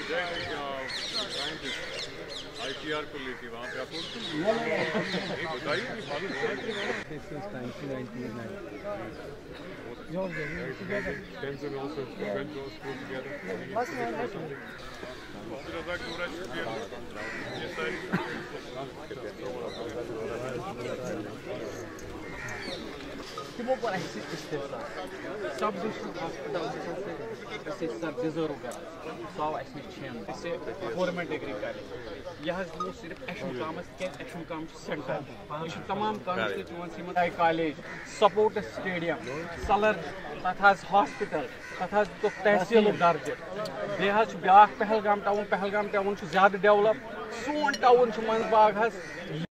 ITR को लेके वहाँ पे आप बताइए Timo por aí se esquecer. Sabe do hospital se sabe desouro cara. Só esse chama. Esse government degree cara. यह जो सिर्फ एशम काम के एशम काम सेंटर ये तमाम कॉन्स्टिट्यूएंसी में कॉलेज सपोर्ट्स स्टेडियम सलर तथा हॉस्पिटल तथा तो तहसील दर्जे बेह ब्या पहलगाम टाउन ज्यादा डेवलप सोन टाउन मंजबाग